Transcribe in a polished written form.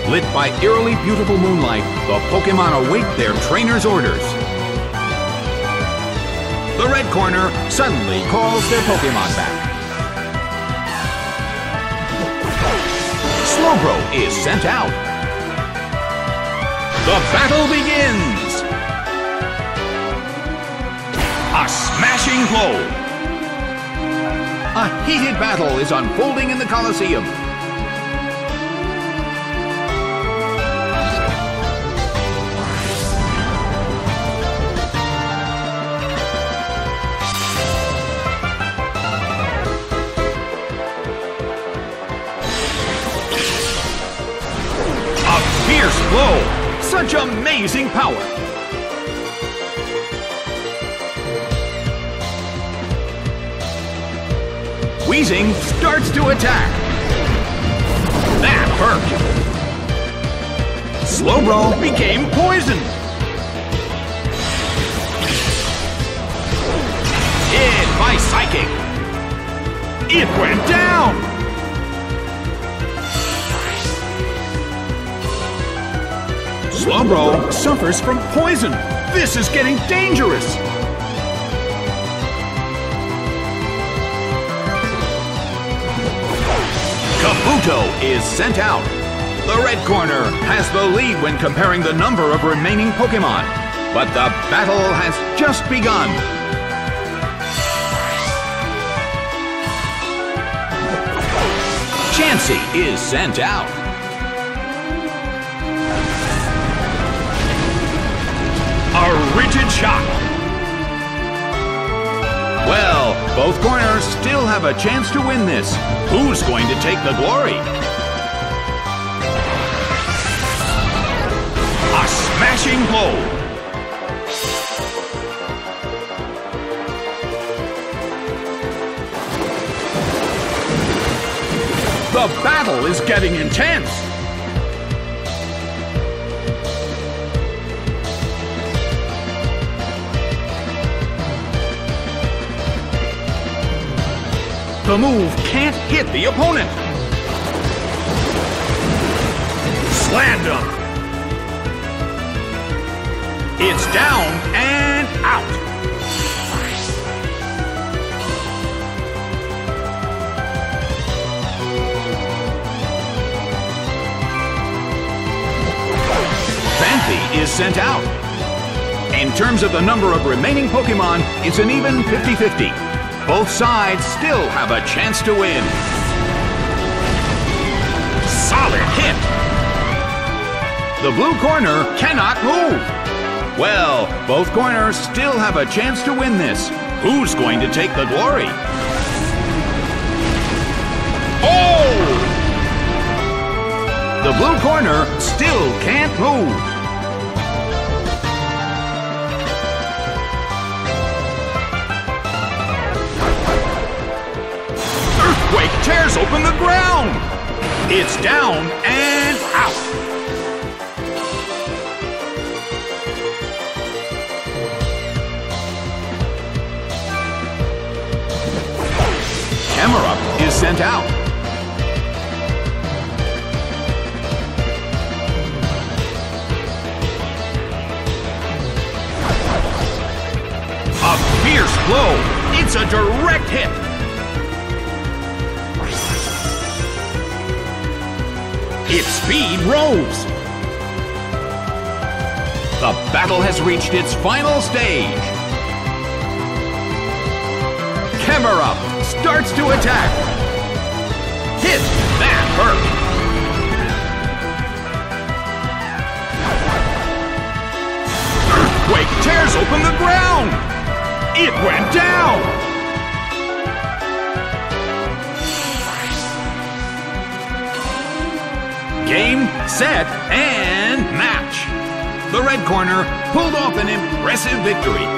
Lit by eerily beautiful moonlight, the Pokémon await their trainer's orders. The red corner suddenly calls their Pokémon back. Slowbro is sent out. The battle begins! A smashing blow! A heated battle is unfolding in the Colosseum. Fierce blow! Such amazing power! Weezing starts to attack. That hurt! Slowbro became poisoned. Hit by Psychic. It went down! Slowbro suffers from poison. This is getting dangerous. Kabuto is sent out. The red corner has the lead when comparing the number of remaining Pokémon. But the battle has just begun. Chansey is sent out. A rigid shot. Well, both corners still have a chance to win this. Who's going to take the glory? A smashing blow. The battle is getting intense. The move can't hit the opponent. Slammed him. It's down and out. Phanpy is sent out. In terms of the number of remaining Pokémon, it's an even 50-50. Both sides still have a chance to win. Solid hit! The blue corner cannot move. Well, both corners still have a chance to win this. Who's going to take the glory? Oh! The blue corner still can't move. Earthquake tears open the ground! It's down and out! Camerupt is sent out. A fierce blow! It's a direct hit! Its speed rose. The battle has reached its final stage. Camerupt starts to attack. Hit! That hurt. Earthquake tears open the ground. It went down. Game, set, and match! The red corner pulled off an impressive victory.